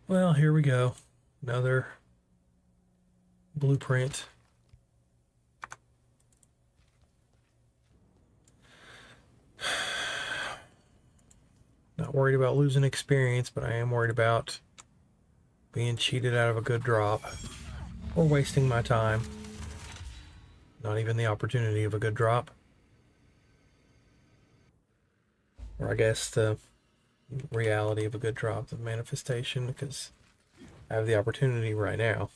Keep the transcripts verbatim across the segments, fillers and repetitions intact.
Well, here we go. Another blueprint. Not worried about losing experience, but I am worried about being cheated out of a good drop or wasting my time. Not even the opportunity of a good drop. Or I guess the reality of a good drop, the manifestation, because I have the opportunity right now.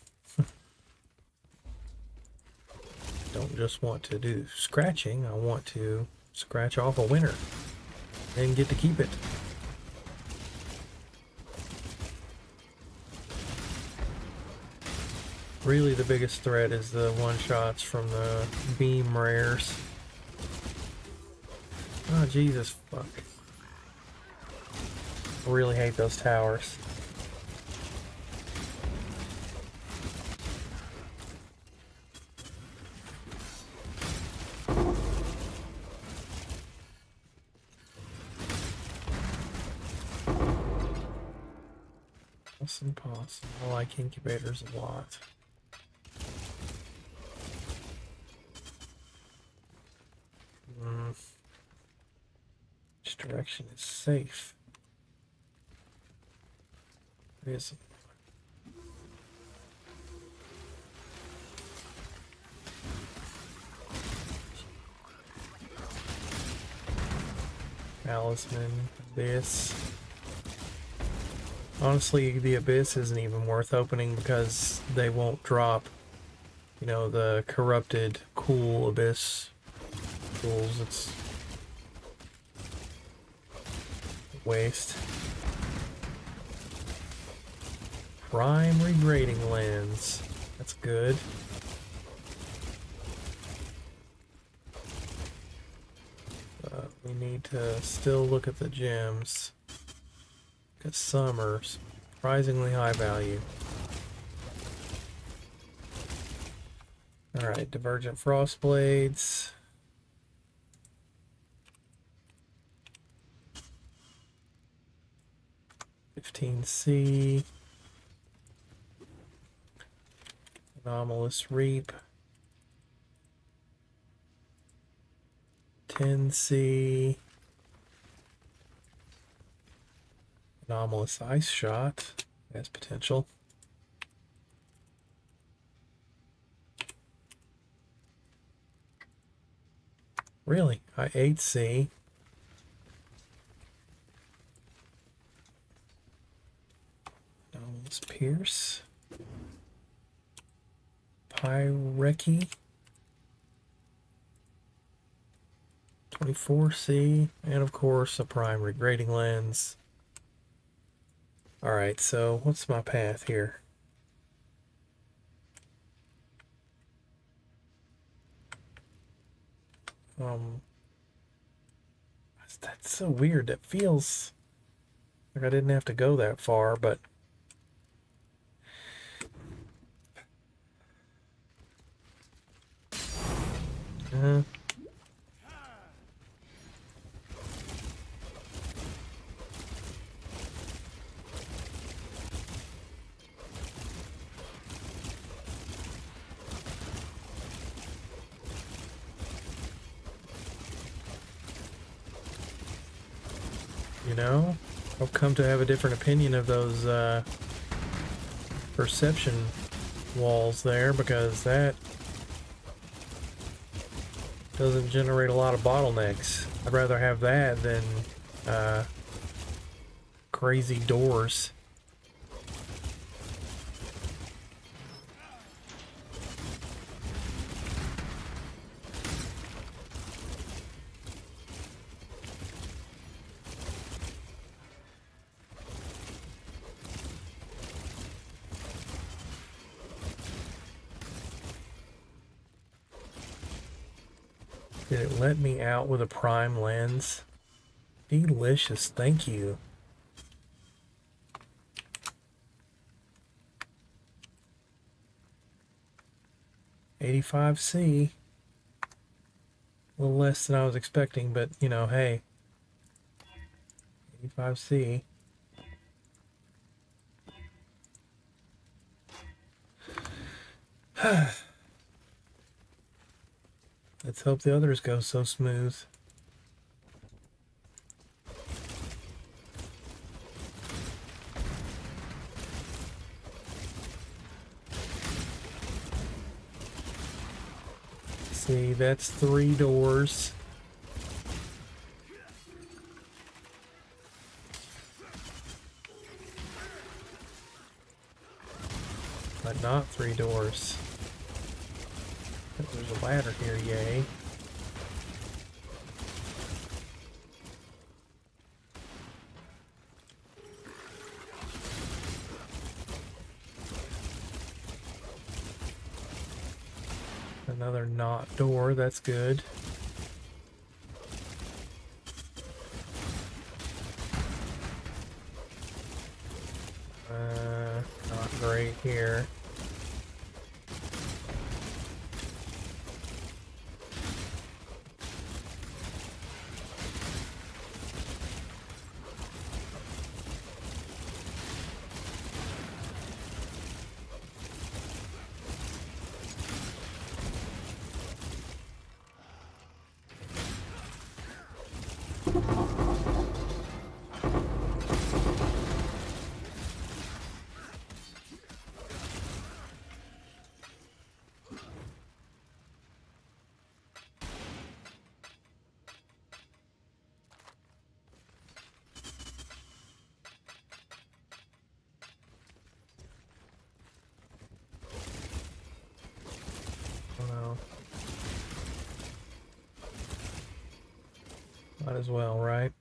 Don't just want to do scratching, I want to scratch off a winner and get to keep it. Really the biggest threat is the one-shots from the beam rares. Oh, Jesus, fuck. I really hate those towers. That's impossible. I like incubators a lot. Mm. Which direction is safe? There is Talisman, Abyss. Honestly, the Abyss isn't even worth opening because they won't drop, you know, the corrupted, cool Abyss tools. It's waste. Prime regrading lens. That's good. Uh, we need to still look at the gems, because some are surprisingly high value. Alright, Divergent Frost Blades. fifteen C. Anomalous Reap. ten C. Anomalous Ice Shot has potential. Really? I eight C. Anomalous Pierce. Pyreki. twenty-four C. And of course a prime regrading lens. Alright, so what's my path here? Um, that's so weird. That feels like I didn't have to go that far, but uh, you know, I've come to have a different opinion of those uh, perception walls there, because that doesn't generate a lot of bottlenecks. I'd rather have that than uh, crazy doors. Did it let me out with a prime lens? Delicious, thank you. eighty-five C. A little less than I was expecting, but you know, hey. eighty-five C. Let's hope the others go so smooth. See, that's three doors. But not three doors. There's a ladder here, yay. Another not door, that's good. Uh, not great here. Might as well, right?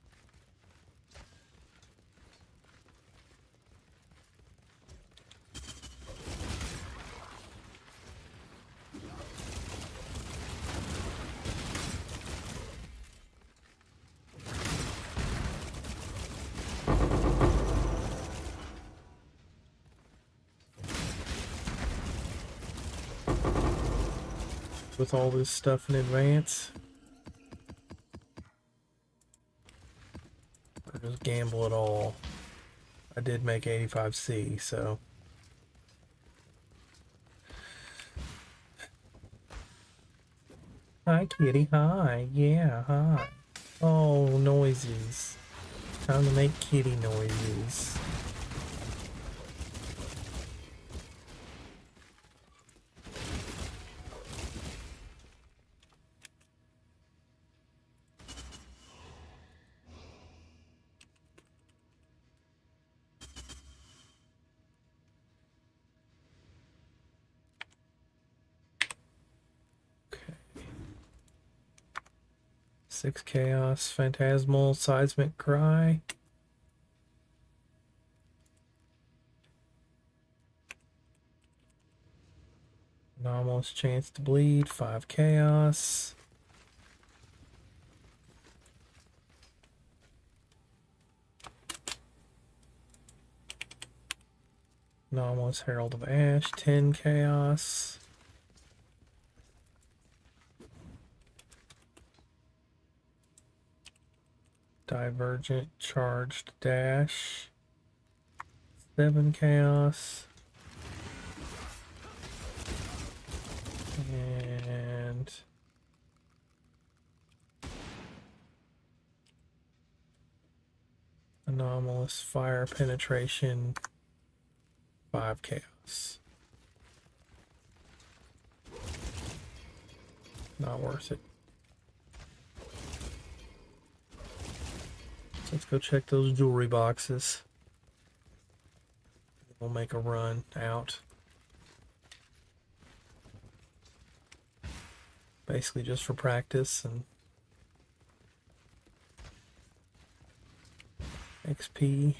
With all this stuff in advance. Or just gamble it all. I did make eighty-five C, so. Hi, kitty. Hi. Yeah, hi. Oh, noises. Time to make kitty noises. Six chaos, phantasmal, seismic cry. Anomalous chance to bleed, five chaos. Anomalous herald of ash, ten chaos. Divergent charged dash, seven chaos, and anomalous fire penetration, five chaos. Not worth it. Let's go check those jewelry boxes. We'll make a run out. Basically just for practice and X P.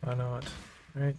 Why not? Right?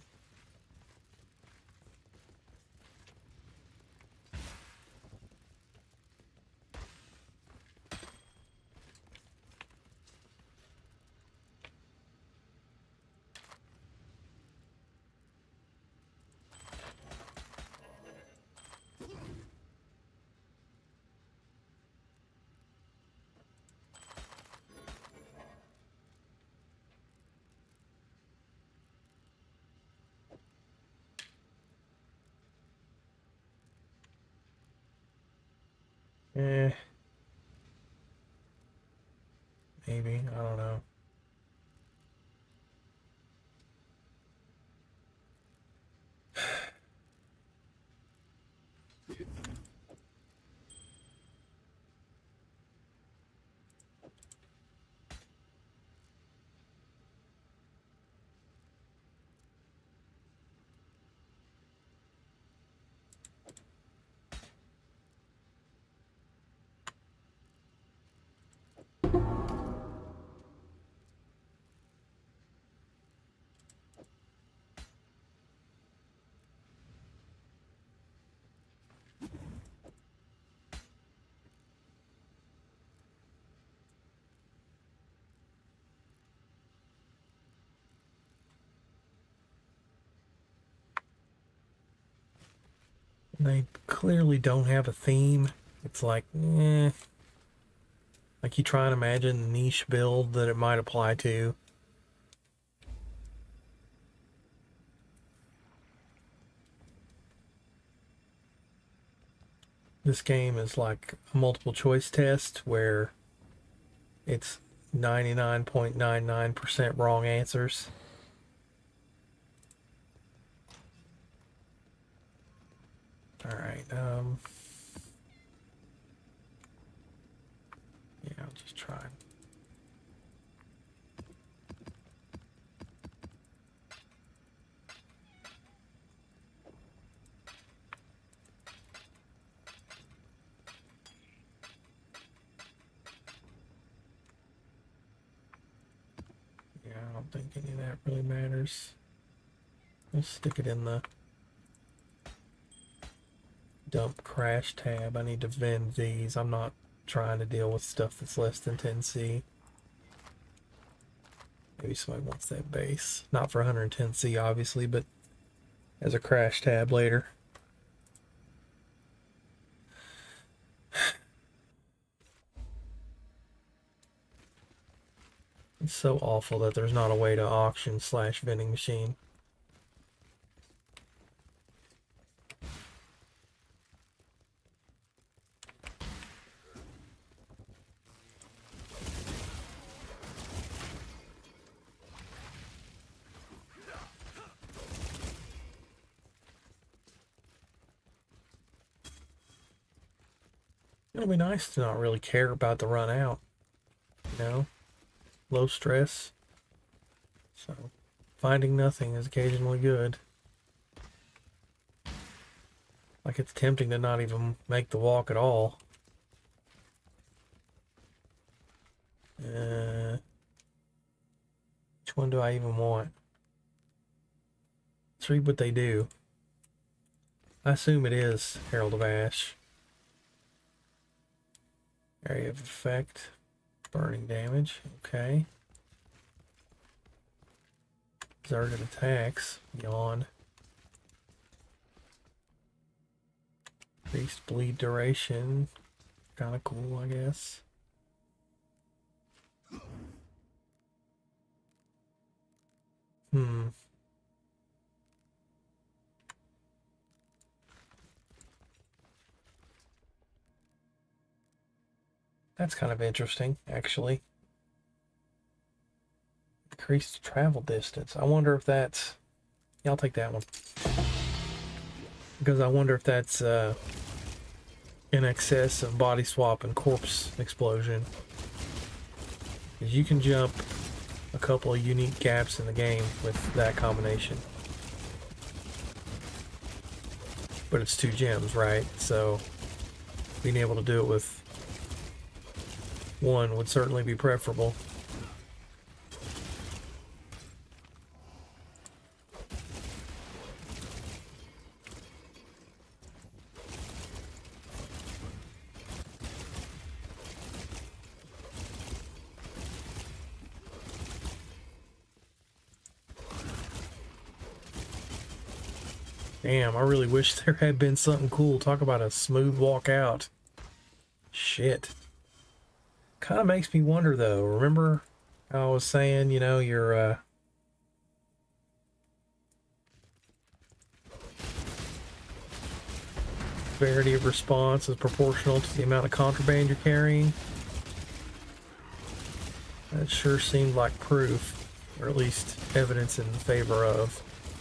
Eh, maybe. I don't know. They clearly don't have a theme. It's like, eh. Like you try and imagine the niche build that it might apply to. This game is like a multiple choice test where it's ninety-nine point nine nine percent wrong answers. All right. Um, yeah, I'll just try. Yeah, I don't think any of that really matters. Let's stick it in the dump crash tab. I need to vend these. I'm not trying to deal with stuff that's less than ten C. Maybe somebody wants that base. Not for one hundred ten C, obviously, but as a crash tab later. It's so awful that there's not a way to auction slash vending machine. It'll be nice to not really care about the run out, you know? Low stress. So, finding nothing is occasionally good. Like it's tempting to not even make the walk at all. Uh, which one do I even want? Let's read what they do. I assume it is Herald of Ash. Area of effect. Burning damage. Okay. Exerted attacks. Yawn. Increased bleed duration. Kind of cool, I guess. Hmm. That's kind of interesting, actually. Increased travel distance. I wonder if that's... Yeah, I'll take that one. Because I wonder if that's uh, in excess of body swap and corpse explosion. Because you can jump a couple of unique gaps in the game with that combination. But it's two gems, right? So being able to do it with one would certainly be preferable. Damn, I really wish there had been something cool. Talk about a smooth walk out. Shit. Kind of makes me wonder, though. Remember how I was saying, you know, your, uh... severity of response is proportional to the amount of contraband you're carrying? That sure seemed like proof, or at least evidence in favor of.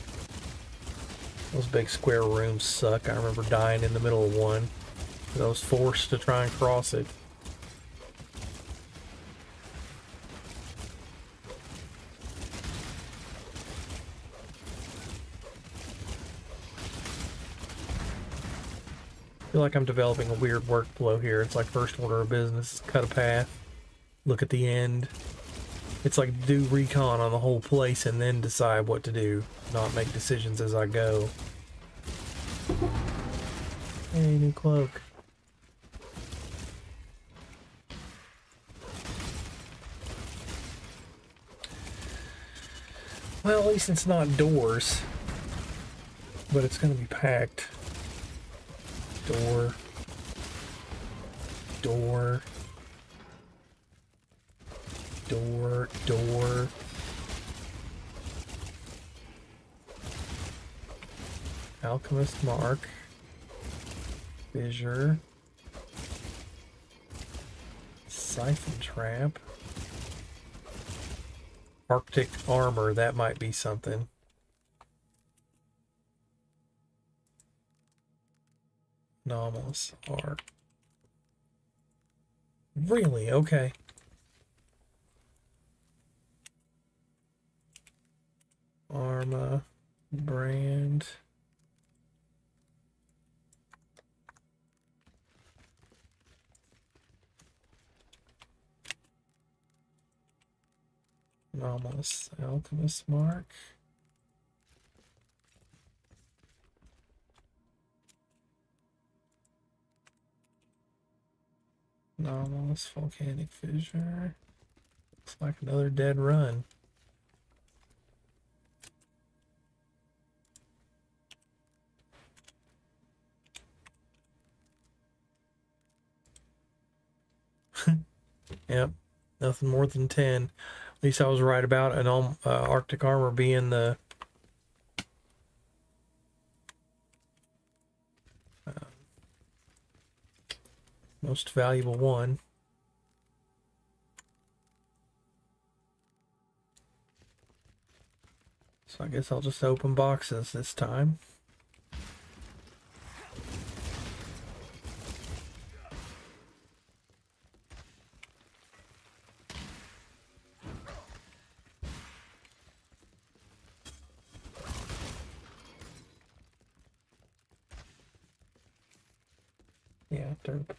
Those big square rooms suck. I remember dying in the middle of one. I was forced to try and cross it. I feel like I'm developing a weird workflow here. It's like first order of business. Cut a path. Look at the end. It's like do recon on the whole place and then decide what to do. Not make decisions as I go. Hey, new cloak. Well, at least it's not doors. But it's gonna be packed. Door. Door. Door. Door. Alchemist mark. Fissure. Siphon trap. Arctic armor, that might be something. Anomalous arc. Really? Okay. Arma. Brand. Anomalous alchemist mark. Anomalous volcanic fissure. Looks like another dead run. Yep, nothing more than ten. At least I was right about an um, uh, Arctic armor being the uh, most valuable one. So I guess I'll just open boxes this time. Yeah, derp.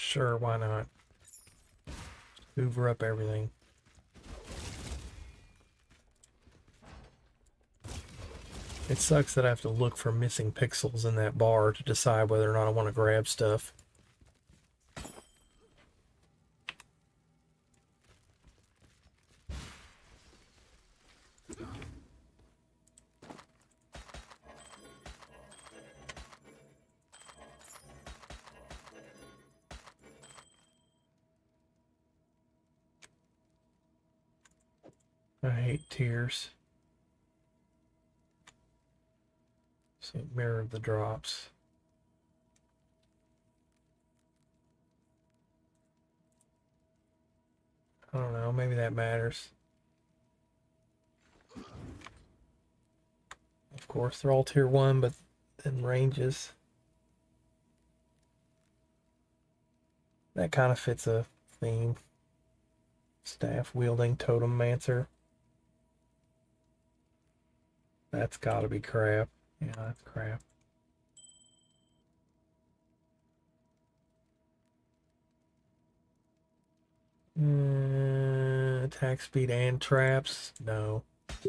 Sure, why not? Hoover up everything. It sucks that I have to look for missing pixels in that bar to decide whether or not I want to grab stuff. I hate tears. So mirror the drops. I don't know, maybe that matters. Of course, they're all tier one, but then ranges. That kind of fits a theme. Staff wielding totem mancer. That's gotta be crap. Yeah, that's crap. Uh, attack speed and traps? No.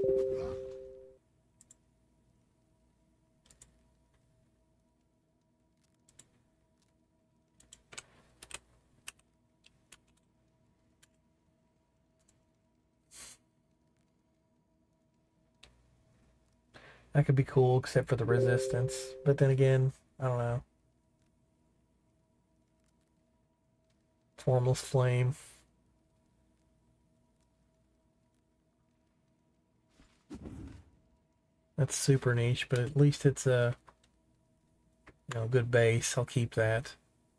That could be cool, except for the resistance. But then again, I don't know. Formless flame. That's super niche, but at least it's a, you know, good base. I'll keep that.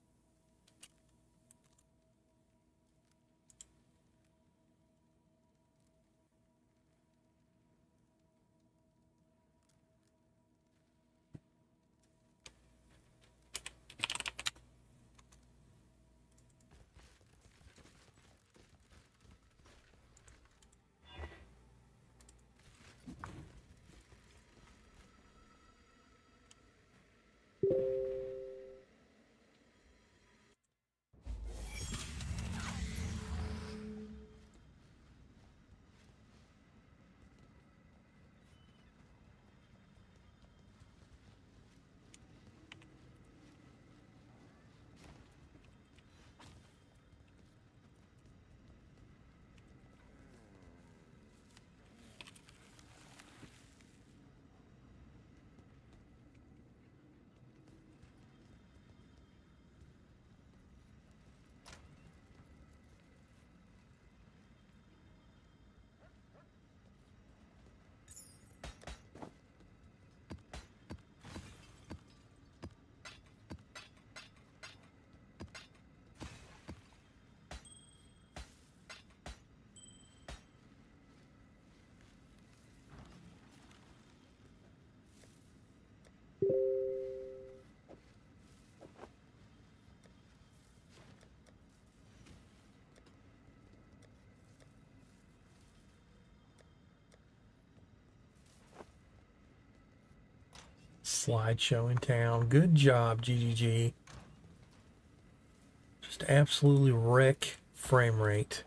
Slideshow in town. Good job, G G G. Just absolutely wreck frame rate.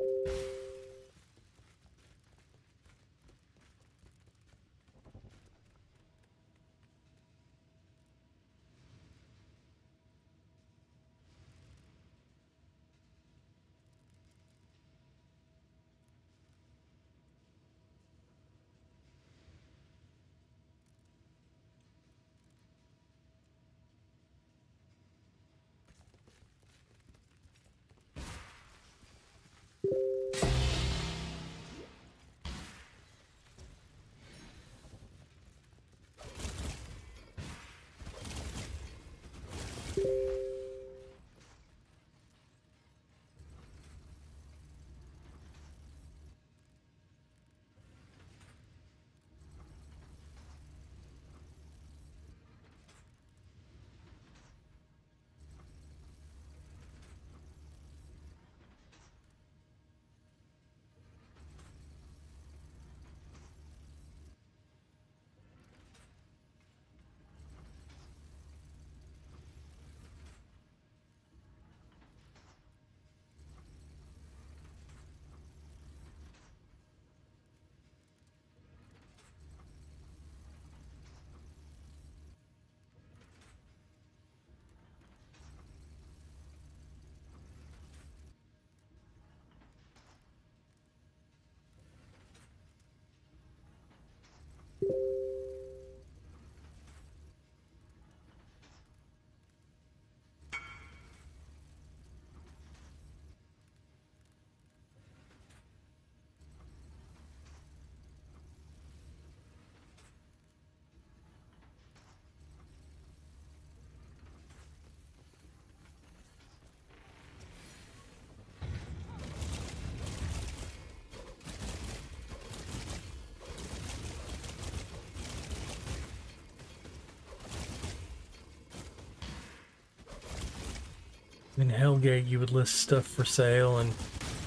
In Hellgate, you would list stuff for sale, and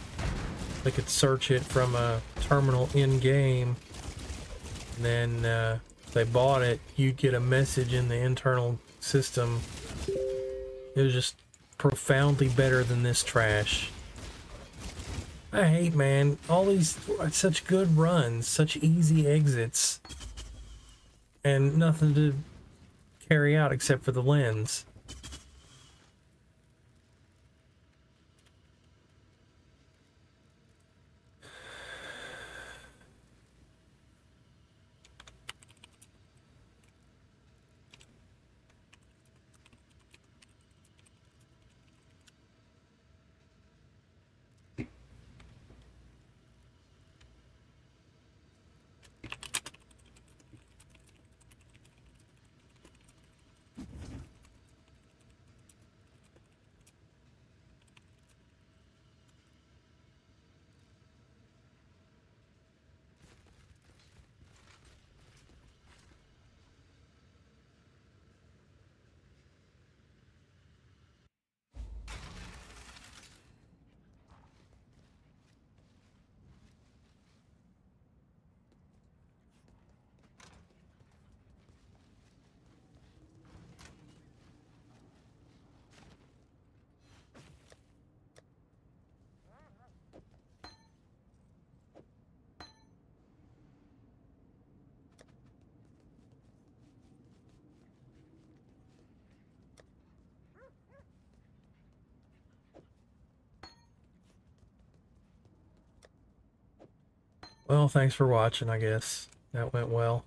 they could search it from a terminal in-game. And then uh, if they bought it, you'd get a message in the internal system. It was just profoundly better than this trash. I hate, man, all these such good runs, such easy exits, and nothing to carry out except for the lens. Well, thanks for watching, I guess. That went well.